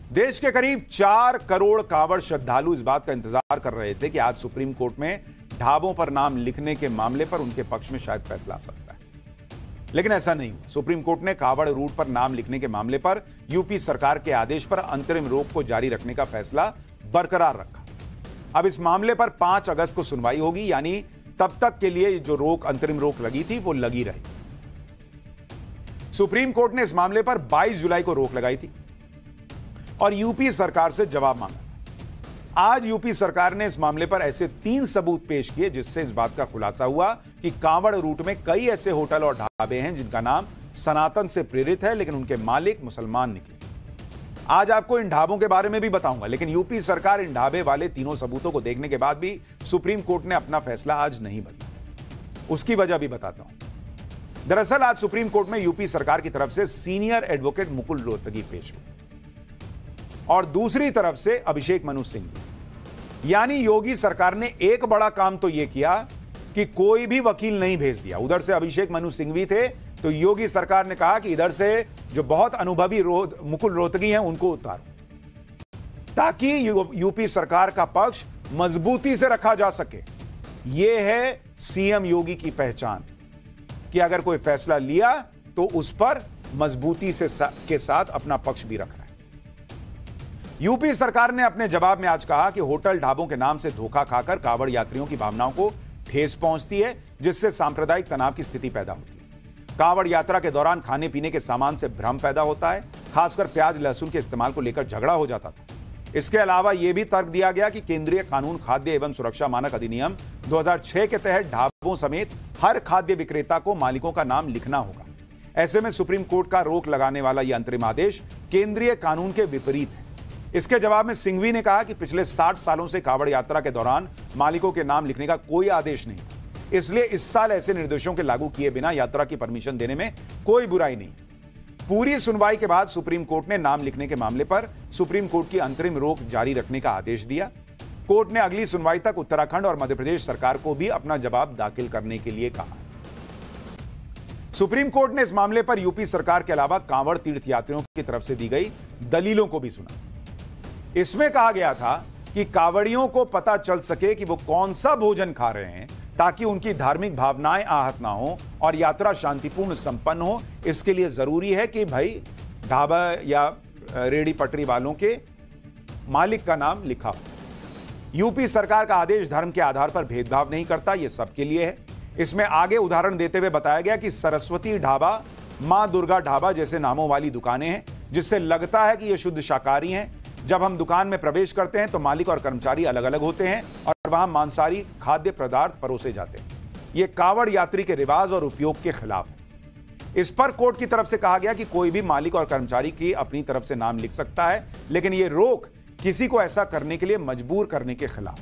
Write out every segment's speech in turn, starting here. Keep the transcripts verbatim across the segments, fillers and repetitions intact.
देश के करीब चार करोड़ कांवड़ श्रद्धालु इस बात का इंतजार कर रहे थे कि आज सुप्रीम कोर्ट में ढाबों पर नाम लिखने के मामले पर उनके पक्ष में शायद फैसला आ सकता है, लेकिन ऐसा नहीं हुआ। सुप्रीम कोर्ट ने कांवड़ रूट पर नाम लिखने के मामले पर यूपी सरकार के आदेश पर अंतरिम रोक को जारी रखने का फैसला बरकरार रखा। अब इस मामले पर पांच अगस्त को सुनवाई होगी, यानी तब तक के लिए जो रोक अंतरिम रोक लगी थी वो लगी रहेगी। सुप्रीम कोर्ट ने इस मामले पर बाईस जुलाई को रोक लगाई थी और यूपी सरकार से जवाब मांगा था। आज यूपी सरकार ने इस मामले पर ऐसे तीन सबूत पेश किए जिससे इस बात का खुलासा हुआ कि कांवड़ रूट में कई ऐसे होटल और ढाबे हैं जिनका नाम सनातन से प्रेरित है, लेकिन उनके मालिक मुसलमान निकले। आज आपको इन ढाबों के बारे में भी बताऊंगा, लेकिन यूपी सरकार इन ढाबे वाले तीनों सबूतों को देखने के बाद भी सुप्रीम कोर्ट ने अपना फैसला आज नहीं बदला। उसकी वजह भी बताता हूं। दरअसल आज सुप्रीम कोर्ट में यूपी सरकार की तरफ से सीनियर एडवोकेट मुकुल रोहतगी पेश हुए और दूसरी तरफ से अभिषेक मनु सिंघवी। यानी योगी सरकार ने एक बड़ा काम तो यह किया कि कोई भी वकील नहीं भेज दिया। उधर से अभिषेक मनु सिंघवी थे तो योगी सरकार ने कहा कि इधर से जो बहुत अनुभवी मुकुल रोहतगी हैं उनको उतारो, ताकि यूपी सरकार का पक्ष मजबूती से रखा जा सके। यह है सीएम योगी की पहचान कि अगर कोई फैसला लिया तो उस पर मजबूती से सा, के साथ अपना पक्ष भी रख रहा है। यूपी सरकार ने अपने जवाब में आज कहा कि होटल ढाबों के नाम से धोखा खाकर कांवड़ यात्रियों की भावनाओं को ठेस पहुंचती है, जिससे सांप्रदायिक तनाव की स्थिति पैदा होती है। कांवड़ यात्रा के दौरान खाने पीने के सामान से भ्रम पैदा होता है, खासकर प्याज लहसुन के इस्तेमाल को लेकर झगड़ा हो जाता था। इसके अलावा यह भी तर्क दिया गया कि केंद्रीय कानून खाद्य एवं सुरक्षा मानक अधिनियम दो हज़ार छह के तहत ढाबों समेत हर खाद्य विक्रेता को मालिकों का नाम लिखना होगा। ऐसे में सुप्रीम कोर्ट का रोक लगाने वाला यह अंतरिम आदेश केंद्रीय कानून के विपरीत है। इसके जवाब में सिंघवी ने कहा कि पिछले साठ सालों से कांवड़ यात्रा के दौरान मालिकों के नाम लिखने का कोई आदेश नहीं था, इसलिए इस साल ऐसे निर्देशों के लागू किए बिना यात्रा की परमिशन देने में कोई बुराई नहीं। पूरी सुनवाई के बाद सुप्रीम कोर्ट ने नाम लिखने के मामले पर सुप्रीम कोर्ट की अंतरिम रोक जारी रखने का आदेश दिया। कोर्ट ने अगली सुनवाई तक उत्तराखंड और मध्य प्रदेश सरकार को भी अपना जवाब दाखिल करने के लिए कहा। सुप्रीम कोर्ट ने इस मामले पर यूपी सरकार के अलावा कांवड़ तीर्थ यात्रियों की तरफ से दी गई दलीलों को भी सुना। इसमें कहा गया था कि कांवड़ियों को पता चल सके कि वो कौन सा भोजन खा रहे हैं, ताकि उनकी धार्मिक भावनाएं आहत ना हो और यात्रा शांतिपूर्ण संपन्न हो। इसके लिए जरूरी है कि भाई ढाबा या रेडी पटरी वालों के मालिक का नाम लिखा हो। यूपी सरकार का आदेश धर्म के आधार पर भेदभाव नहीं करता, यह सबके लिए है। इसमें आगे उदाहरण देते हुए बताया गया कि सरस्वती ढाबा, मां दुर्गा ढाबा जैसे नामों वाली दुकानें हैं, जिससे लगता है कि ये शुद्ध शाकाहारी हैं। जब हम दुकान में प्रवेश करते हैं तो मालिक और कर्मचारी अलग अलग होते हैं और वहां मांसाहारी खाद्य पदार्थ परोसे जाते हैं। यह कांवड़ यात्री के रिवाज और उपयोग के खिलाफ है। इस पर कोर्ट की तरफ से कहा गया कि कोई भी मालिक और कर्मचारी की अपनी तरफ से नाम लिख सकता है, लेकिन यह रोक किसी को ऐसा करने के लिए मजबूर करने के खिलाफ,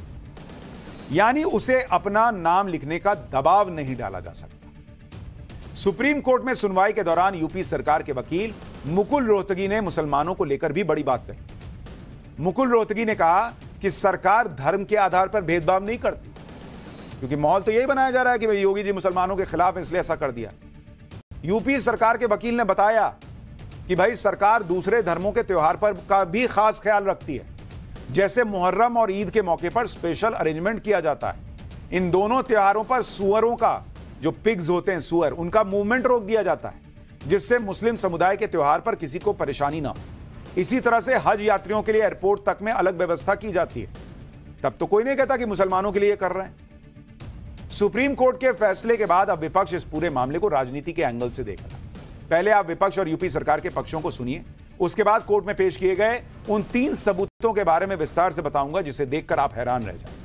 यानी उसे अपना नाम लिखने का दबाव नहीं डाला जा सकता। सुप्रीम कोर्ट में सुनवाई के दौरान यूपी सरकार के वकील मुकुल रोहतगी ने मुसलमानों को लेकर भी बड़ी बात कही। मुकुल रोहतगी ने कहा कि सरकार धर्म के आधार पर भेदभाव नहीं करती, क्योंकि माहौल तो यही बनाया जा रहा है कि भाई योगी जी मुसलमानों के खिलाफ है इसलिए ऐसा कर दिया। यूपी सरकार के वकील ने बताया कि भाई सरकार दूसरे धर्मों के त्योहार पर का भी खास ख्याल रखती है, जैसे मुहर्रम और ईद के मौके पर स्पेशल अरेंजमेंट किया जाता है। इन दोनों त्योहारों पर सुअरों का, जो पिग्स होते हैं सुअर, उनका मूवमेंट रोक दिया जाता है, जिससे मुस्लिम समुदाय के त्योहार पर किसी को परेशानी ना हो। इसी तरह से हज यात्रियों के लिए एयरपोर्ट तक में अलग व्यवस्था की जाती है। तब तो कोई नहीं कहता कि मुसलमानों के लिए कर रहे हैं। सुप्रीम कोर्ट के फैसले के बाद अब विपक्ष इस पूरे मामले को राजनीति के एंगल से देख रहा है। पहले आप विपक्ष और यूपी सरकार के पक्षों को सुनिए, उसके बाद कोर्ट में पेश किए गए उन तीन सबूतों के बारे में विस्तार से बताऊंगा, जिसे देखकर आप हैरान रह जाए।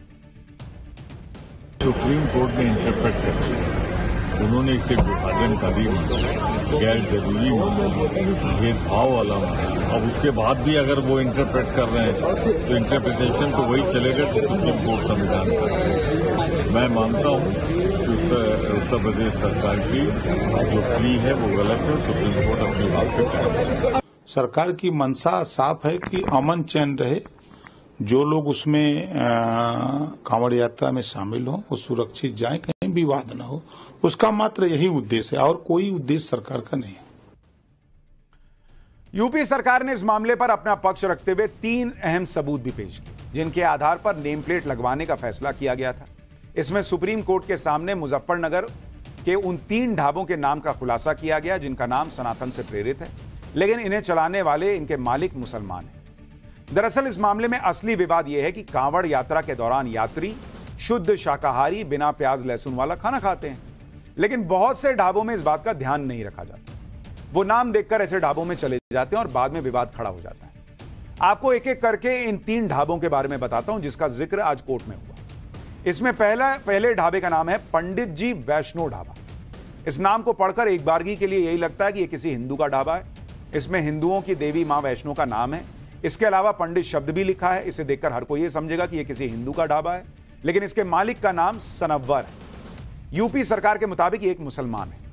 सुप्रीम कोर्ट ने इंटरप्रेट कर दिया, उन्होंने इसे विभाजनकारी माना, गैर जरूरी माना, भेदभाव वाला माना। अब उसके बाद भी अगर वो इंटरप्रेट कर रहे हैं तो इंटरप्रिटेशन तो वही चलेगा जो सुप्रीम कोर्ट संविधान का। मैं मानता हूँ कि उत्तर, उत्तर प्रदेश सरकार की जो प्ली है वो गलत है। सुप्रीम कोर्ट अपनी बात पे कायम। सरकार की मंशा साफ है कि अमन चैन रहे, जो लोग उसमें कांवड़ यात्रा में शामिल हों वो सुरक्षित जाएं, कहीं विवाद न हो। उसका मात्र यही उद्देश्य है और कोई उद्देश्य सरकार का नहीं है। यूपी सरकार ने इस मामले पर अपना पक्ष रखते हुए तीन अहम सबूत भी पेश किए, जिनके आधार पर नेम प्लेट लगवाने का फैसला किया गया था। इसमें सुप्रीम कोर्ट के सामने मुजफ्फरनगर के उन तीन ढाबों के नाम का खुलासा किया गया जिनका नाम सनातन से प्रेरित है, लेकिन इन्हें चलाने वाले इनके मालिक मुसलमान हैं। दरअसल इस मामले में असली विवाद यह है कि कांवड़ यात्रा के दौरान यात्री शुद्ध शाकाहारी बिना प्याज लहसुन वाला खाना खाते हैं, लेकिन बहुत से ढाबों में इस बात का ध्यान नहीं रखा जाता। वो नाम देखकर ऐसे ढाबों में चले जाते हैं और बाद में विवाद खड़ा हो जाता है। आपको एक एक करके इन तीन ढाबों के बारे में बताता हूं जिसका जिक्र आज कोर्ट में हुआ। इसमें पहला पहले ढाबे का नाम है पंडित जी वैष्णो ढाबा। इस नाम को पढ़कर एक बारगी के लिए यही लगता है कि यह किसी हिंदू का ढाबा है। इसमें हिंदुओं की देवी मां वैष्णो का नाम है। इसके अलावा पंडित शब्द भी लिखा है। इसे देखकर हर कोई यह समझेगा कि यह किसी हिंदू का ढाबा है, लेकिन इसके मालिक का नाम सनव्वर है। यूपी सरकार के मुताबिक एक मुसलमान है।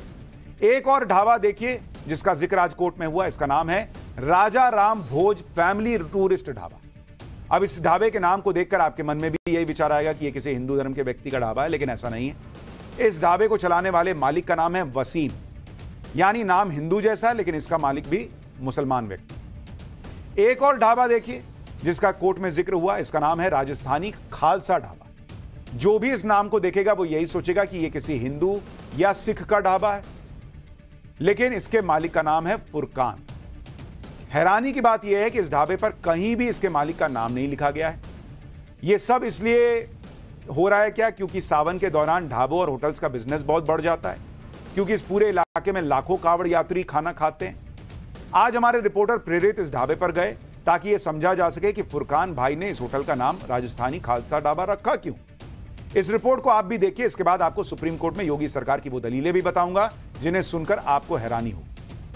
एक और ढाबा देखिए जिसका जिक्र आज कोर्ट में हुआ। इसका नाम है राजा राम भोज फैमिली टूरिस्ट ढाबा। अब इस ढाबे के नाम को देखकर आपके मन में भी यही विचार आएगा कि यह किसी हिंदू धर्म के व्यक्ति का ढाबा है, लेकिन ऐसा नहीं है। इस ढाबे को चलाने वाले मालिक का नाम है वसीम, यानी नाम हिंदू जैसा है लेकिन इसका मालिक भी मुसलमान व्यक्ति। एक और ढाबा देखिए जिसका कोर्ट में जिक्र हुआ। इसका नाम है राजस्थानी खालसा ढाबा। जो भी इस नाम को देखेगा वो यही सोचेगा कि यह किसी हिंदू या सिख का ढाबा है, लेकिन इसके मालिक का नाम है फुरकान। हैरानी की बात यह है कि इस ढाबे पर कहीं भी इसके मालिक का नाम नहीं लिखा गया है। यह सब इसलिए हो रहा है क्या? क्योंकि सावन के दौरान ढाबों और होटल्स का बिजनेस बहुत बढ़ जाता है, क्योंकि इस पूरे इलाके में लाखों कावड़ यात्री खाना खाते हैं। आज हमारे रिपोर्टर प्रेरित इस ढाबे पर गए ताकि यह समझा जा सके कि फुरकान भाई ने इस होटल का नाम राजस्थानी खालसा ढाबा रखा क्यों। इस रिपोर्ट को आप भी देखिए। इसके बाद आपको सुप्रीम कोर्ट में योगी सरकार की वो दलीलें भी बताऊंगा जिन्हें सुनकर आपको हैरानी हो।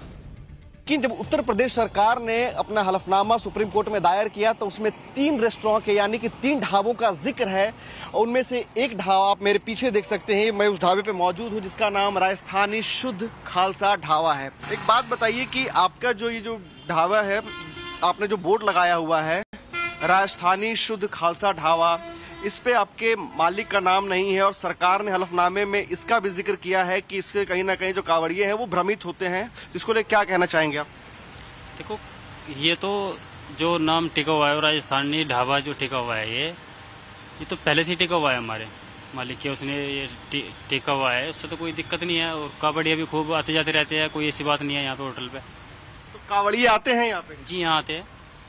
कि जब उत्तर प्रदेश सरकार ने अपना हलफनामा सुप्रीम कोर्ट में दायर किया तो उसमें तीन रेस्टोरेंट के यानी कि तीन ढाबों का जिक्र है। और उनमें से एक ढाबा आप मेरे पीछे देख सकते हैं, मैं उस ढाबे पे मौजूद हूं जिसका नाम राजस्थानी शुद्ध खालसा ढाबा है। एक बात बताइए कि आपका जो ये जो ढाबा है, आपने जो बोर्ड लगाया हुआ है राजस्थानी शुद्ध खालसा ढाबा, इस पे आपके मालिक का नाम नहीं है और सरकार ने हलफनामे में इसका भी जिक्र किया है कि इससे कहीं ना कहीं जो कांवड़िए हैं वो भ्रमित होते हैं। इसको लेकर क्या कहना चाहेंगे आप? देखो, ये तो जो नाम टिका हुआ है राजस्थानी ढाबा जो टिका हुआ है, ये ये तो पहले से ही टिका हुआ है हमारे मालिक के, उसने ये टिका हुआ है, उससे तो कोई दिक्कत नहीं है। और कांवड़िया भी खूब आते जाते रहते हैं, कोई ऐसी बात नहीं है यहाँ पे होटल पे। तो कांवड़िए आते हैं यहाँ पे? जी यहाँ आते हैं।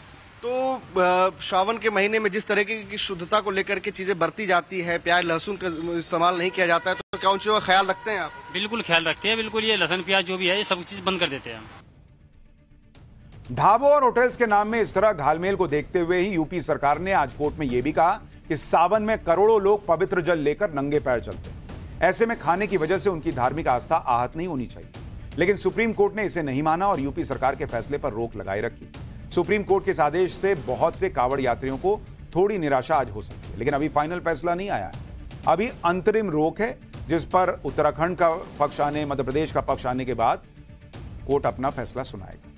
तो श्रावण के महीने में जिस तरीके की शुद्धता को लेकर के चीजें बरती जाती है, प्याज लहसुन का इस्तेमाल नहीं किया जाता है, तो क्या उन चीजों का ख्याल रखते हैं आप? बिल्कुल ख्याल रखते हैं, बिल्कुल। ये लहसुन प्याज जो भी है ये सब चीज बंद कर देते हैं हम। ढाबों और होटल्स के नाम में इस तरह घालमेल को देखते हुए ही यूपी सरकार ने आज कोर्ट में यह भी कहा कि सावन में करोड़ों लोग पवित्र जल लेकर नंगे पैर चलते हैं। ऐसे में खाने की वजह से उनकी धार्मिक आस्था आहत नहीं होनी चाहिए, लेकिन सुप्रीम कोर्ट ने इसे नहीं माना और यूपी सरकार के फैसले पर रोक लगाए रखी। सुप्रीम कोर्ट के इस आदेश से बहुत से कांवड़ यात्रियों को थोड़ी निराशा आज हो सकती है, लेकिन अभी फाइनल फैसला नहीं आया है। अभी अंतरिम रोक है जिस पर उत्तराखंड का पक्ष आने, मध्य प्रदेश का पक्ष आने के बाद कोर्ट अपना फैसला सुनाएगा।